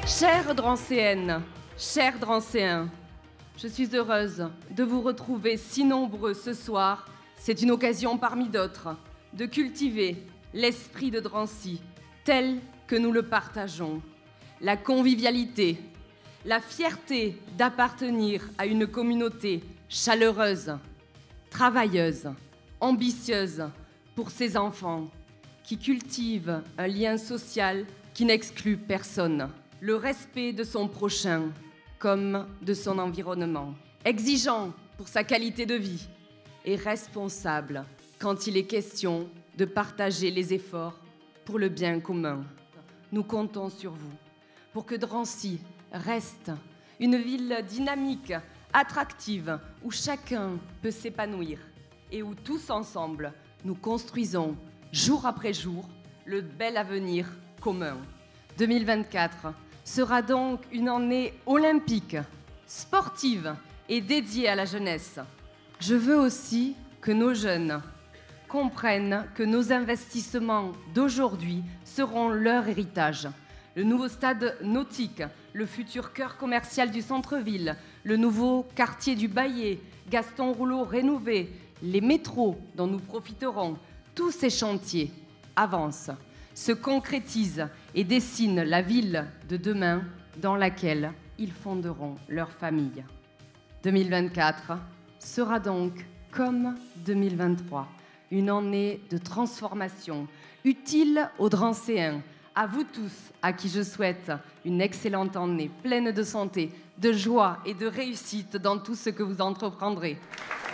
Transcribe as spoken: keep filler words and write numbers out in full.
Chères Drancéennes, chers Drancéens, je suis heureuse de vous retrouver si nombreux ce soir. C'est une occasion parmi d'autres de cultiver l'esprit de Drancy tel que nous le partageons. La convivialité, la fierté d'appartenir à une communauté chaleureuse, travailleuse, ambitieuse pour ses enfants, qui cultive un lien social qui n'exclut personne. Le respect de son prochain comme de son environnement, exigeant pour sa qualité de vie et responsable quand il est question de partager les efforts pour le bien commun. Nous comptons sur vous pour que Drancy reste une ville dynamique, attractive, où chacun peut s'épanouir et où tous ensemble, nous construisons jour après jour le bel avenir commun. deux mille vingt-quatre sera donc une année olympique, sportive et dédiée à la jeunesse. Je veux aussi que nos jeunes comprennent que nos investissements d'aujourd'hui seront leur héritage. Le nouveau stade nautique, le futur cœur commercial du centre-ville, le nouveau quartier du Baillet, Gaston Rouleau rénové, les métros dont nous profiterons, tous ces chantiers avancent, se concrétisent et dessinent la ville de demain dans laquelle ils fonderont leur famille. deux mille vingt-quatre sera donc, comme deux mille vingt-trois, une année de transformation utile aux Drancéens, à vous tous, à qui je souhaite une excellente année pleine de santé, de joie et de réussite dans tout ce que vous entreprendrez.